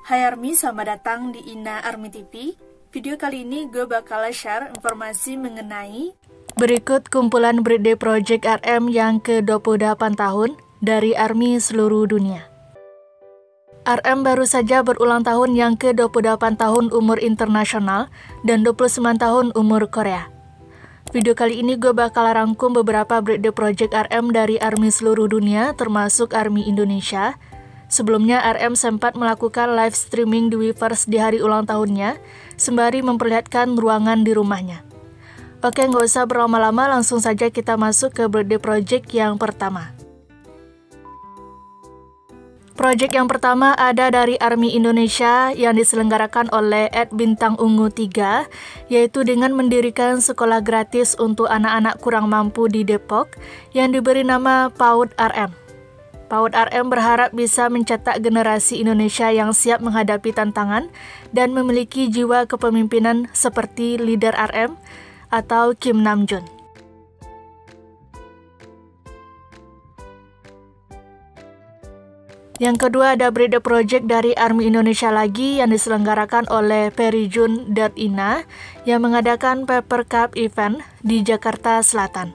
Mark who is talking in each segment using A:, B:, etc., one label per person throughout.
A: Hai Army, selamat datang di Ina Army TV. Video kali ini gue bakal share informasi mengenai berikut kumpulan birthday project RM yang ke-28 tahun dari Army seluruh dunia. RM baru saja berulang tahun yang ke-28 tahun umur internasional dan 29 tahun umur Korea. Video kali ini gue bakal rangkum beberapa birthday project RM dari Army seluruh dunia termasuk Army Indonesia. Sebelumnya, RM sempat melakukan live streaming di Weverse di hari ulang tahunnya, sembari memperlihatkan ruangan di rumahnya. Oke, nggak usah berlama-lama, langsung saja kita masuk ke birthday project yang pertama. Project yang pertama ada dari Army Indonesia yang diselenggarakan oleh @bintang ungu 3, yaitu dengan mendirikan sekolah gratis untuk anak-anak kurang mampu di Depok yang diberi nama PAUD RM. PAUD RM berharap bisa mencetak generasi Indonesia yang siap menghadapi tantangan dan memiliki jiwa kepemimpinan seperti leader RM atau Kim Namjoon. Yang kedua ada birthday project dari Army Indonesia lagi yang diselenggarakan oleh Perijun.ina yang mengadakan Paper Cup event di Jakarta Selatan.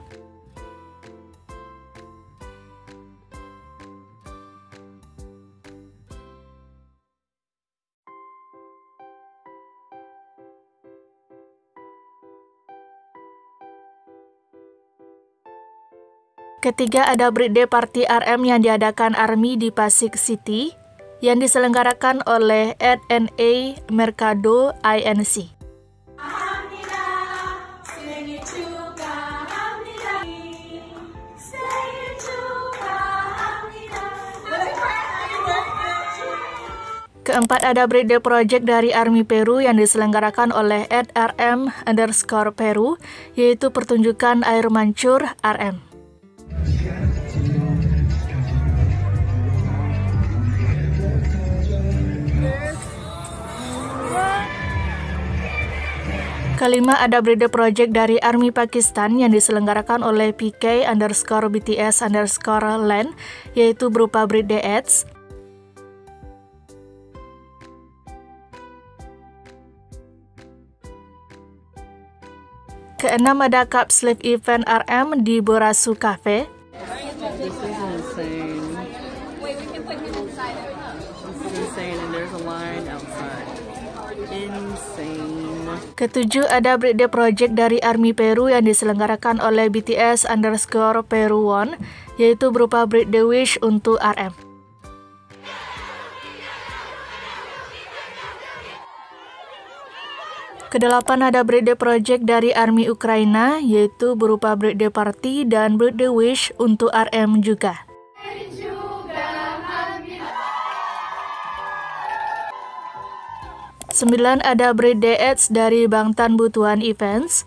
A: Ketiga ada birthday party RM yang diadakan Army di Pasig City yang diselenggarakan oleh @NA Mercado INC. Keempat ada birthday project dari Army Peru yang diselenggarakan oleh @RM_Peru, yaitu pertunjukan air mancur RM. Kelima ada birthday project dari Army Pakistan yang diselenggarakan oleh PK_BTS_LAN, yaitu berupa birthday ads. Keenam ada Cup Sleeve Event RM di Borasu Cafe. Ketujuh ada birthday project dari Army Peru yang diselenggarakan oleh BTS_Peru1, yaitu berupa birthday wish untuk RM. Kedelapan ada birthday project dari Army Ukraina, yaitu berupa birthday party dan birthday wish untuk RM juga. Sembilan ada birthday ads dari Bangtan Butuan Events.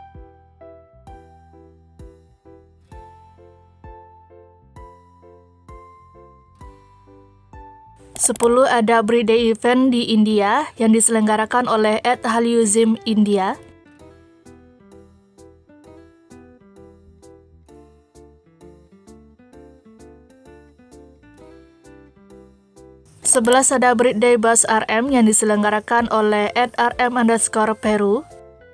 A: Sepuluh ada birthday event di India yang diselenggarakan oleh @Haliuzim India. 11 ada birthday bus RM yang diselenggarakan oleh @RM_Peru.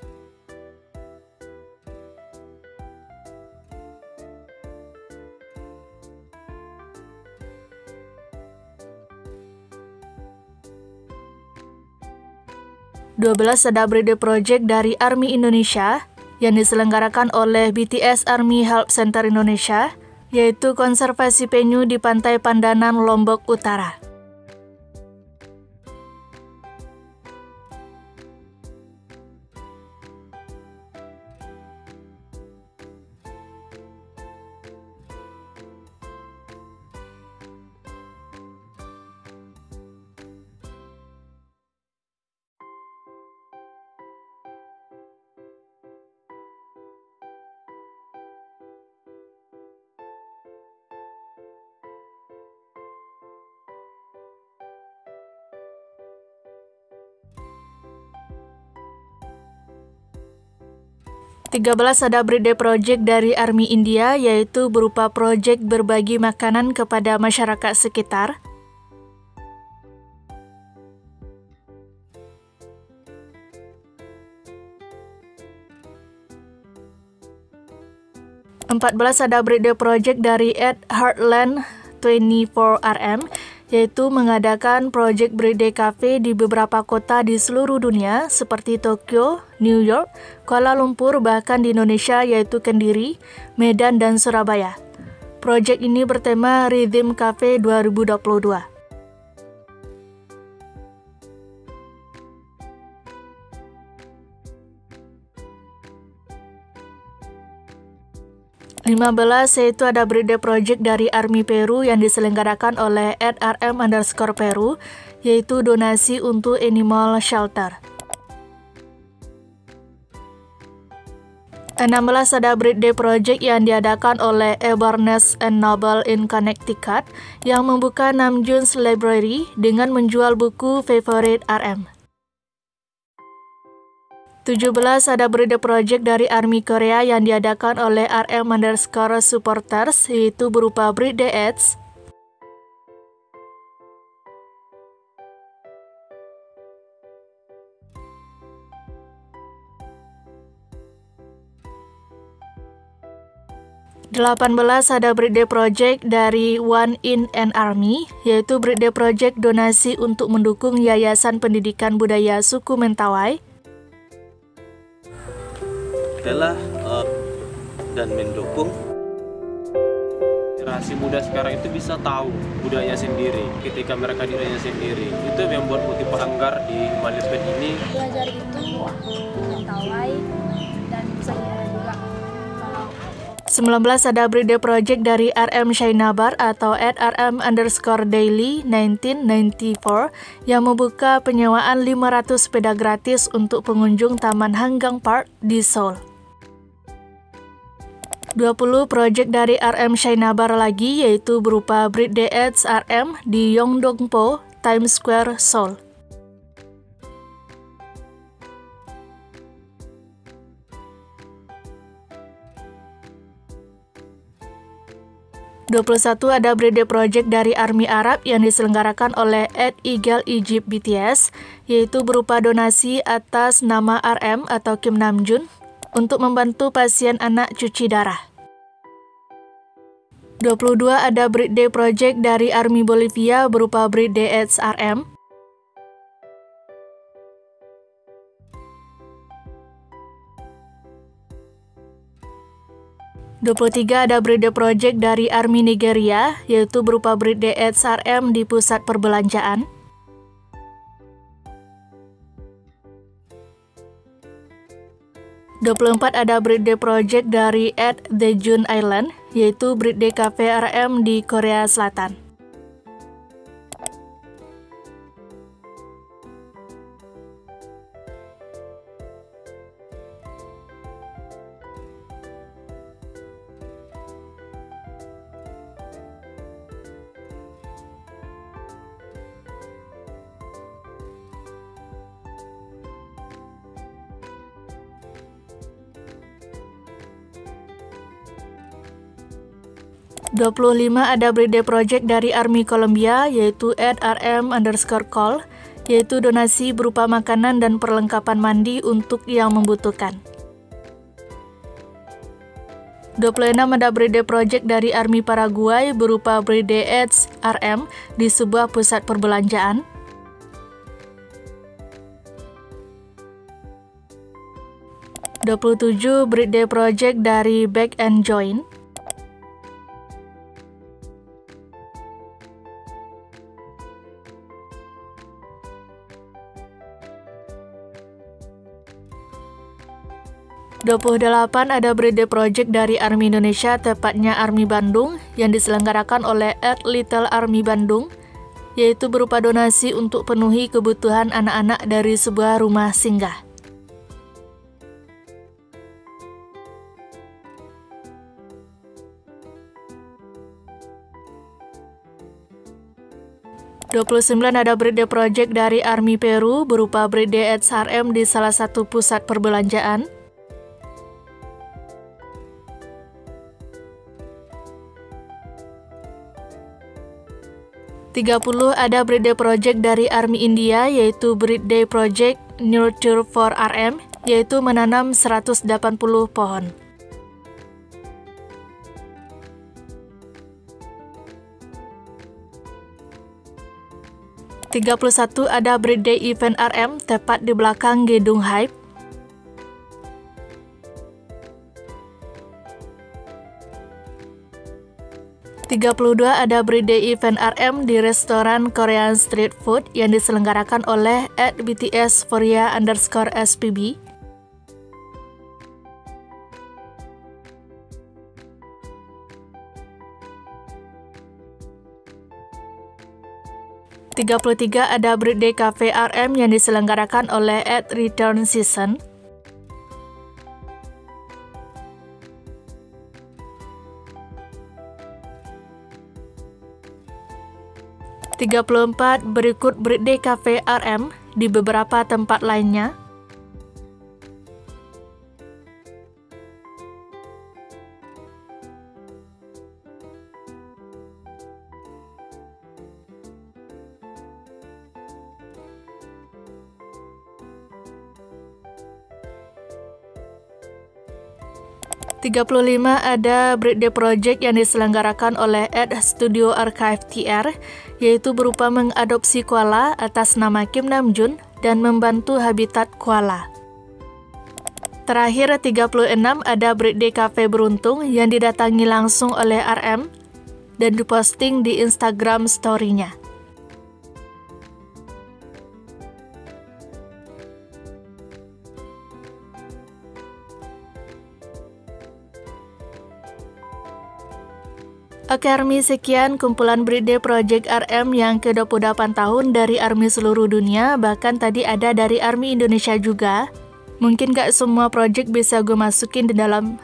A: 12 ada birthday project dari Army Indonesia yang diselenggarakan oleh BTS Army Help Center Indonesia, yaitu konservasi penyu di Pantai Pandanan, Lombok Utara. Tiga belas ada birthday project dari Army India, yaitu berupa project berbagi makanan kepada masyarakat sekitar. 14 ada birthday project dari @Heartland24RM, yaitu mengadakan project birthday cafe di beberapa kota di seluruh dunia seperti Tokyo, New York, Kuala Lumpur, bahkan di Indonesia yaitu Kendiri, Medan, dan Surabaya. Project ini bertema Rhythm Cafe 2022. (15) yaitu ada birthday project dari Army Peru yang diselenggarakan oleh @rm_peru, yaitu donasi untuk animal shelter. 16 ada birthday project yang diadakan oleh Barnes & Noble in Connecticut yang membuka Namjoon's Library dengan menjual buku favorit RM. 17 ada birthday project dari Army Korea yang diadakan oleh RM_supporters, yaitu berupa birthday ads, (18) ada birthday project dari One in an Army, yaitu birthday project donasi untuk mendukung Yayasan Pendidikan Budaya Suku Mentawai.
B: Telah dan mendukung generasi muda sekarang itu bisa tahu budaya sendiri. Ketika mereka budaya sendiri, itu yang membuat motivasi Anggar di Malipet ini.
C: Belajar itu Mentawai dan bisa juga kalau
A: 19 ada birthday project dari RM Shainabar atau @rm_daily1994 yang membuka penyewaan 500 sepeda gratis untuk pengunjung Taman Hanggang Park di Seoul. 20 project dari RM Shainabar lagi, yaitu berupa birthday ads RM di Yeongdongpo, Times Square, Seoul. (21) ada birthday project dari Army Arab yang diselenggarakan oleh @EagleEgyptBTS, yaitu berupa donasi atas nama RM atau Kim Namjoon untuk membantu pasien anak cuci darah. 22 ada birthday project dari Army Bolivia berupa birthday ads RM. 23 ada birthday project dari Army Nigeria, yaitu berupa birthday ads RM di pusat perbelanjaan. 24 ada birthday project dari @TheJune Island, yaitu birthday cafe RM di Korea Selatan. (25) ada birthday project dari Army Colombia, yaitu @rm_call, yaitu donasi berupa makanan dan perlengkapan mandi untuk yang membutuhkan. 26 ada birthday project dari Army Paraguay berupa birthday ads RM di sebuah pusat perbelanjaan. 27 birthday project dari Back and Join. 28 ada birthday project dari Army Indonesia, tepatnya Army Bandung, yang diselenggarakan oleh @LittleArmyBandung, yaitu berupa donasi untuk penuhi kebutuhan anak-anak dari sebuah rumah singgah. (29) ada birthday project dari Army Peru berupa birthday ads RM di salah satu pusat perbelanjaan. 30 ada birthday project dari Army India, yaitu birthday project Nurture for RM, yaitu menanam 180 pohon. 31 ada birthday event RM tepat di belakang gedung Hype. 32 ada birthday event RM di restoran Korean Street Food yang diselenggarakan oleh @BTS_FORIA_SPB. 33 ada birthday cafe RM yang diselenggarakan oleh @Return Season. 34 berikut birthday cafe RM di beberapa tempat lainnya. .35 ada birthday project yang diselenggarakan oleh @Studio Archive TR, yaitu berupa mengadopsi koala atas nama Kim Namjoon dan membantu habitat koala. Terakhir 36 ada birthday cafe beruntung yang didatangi langsung oleh RM dan diposting di Instagram story-nya. Oke ARMY, sekian kumpulan birthday project RM yang ke-28 tahun dari ARMY seluruh dunia, bahkan tadi ada dari ARMY Indonesia juga. Mungkin gak semua project bisa gue masukin di dalam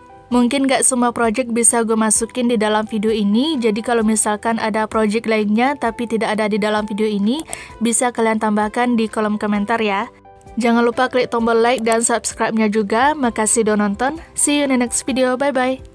A: video ini, jadi kalau misalkan ada project lainnya tapi tidak ada di dalam video ini, bisa kalian tambahkan di kolom komentar ya. Jangan lupa klik tombol like dan subscribe-nya juga. Makasih udah nonton, see you in the next video, bye-bye.